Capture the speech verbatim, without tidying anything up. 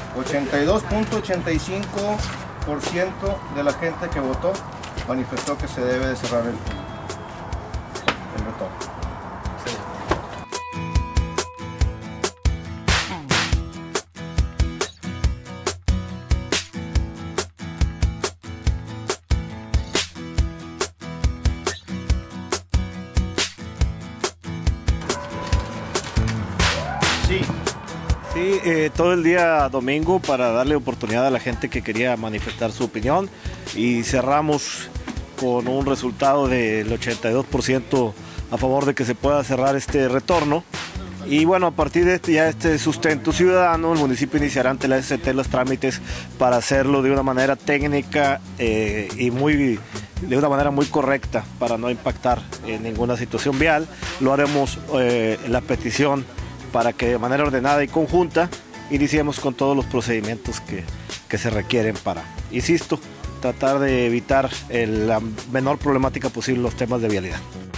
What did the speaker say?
ochenta y dos punto ochenta y cinco por ciento de la gente que votó manifestó que se debe de cerrar el, el retorno. Sí. Sí, eh, todo el día domingo para darle oportunidad a la gente que quería manifestar su opinión y cerramos con un resultado del ochenta y dos por ciento a favor de que se pueda cerrar este retorno. Y bueno, a partir de este, ya este sustento ciudadano, el municipio iniciará ante la S C T los trámites para hacerlo de una manera técnica eh, y muy, de una manera muy correcta para no impactar en ninguna situación vial. Lo haremos eh, en la petición para que de manera ordenada y conjunta iniciemos con todos los procedimientos que, que se requieren para, insisto, tratar de evitar el, la menor problemática posible los temas de vialidad.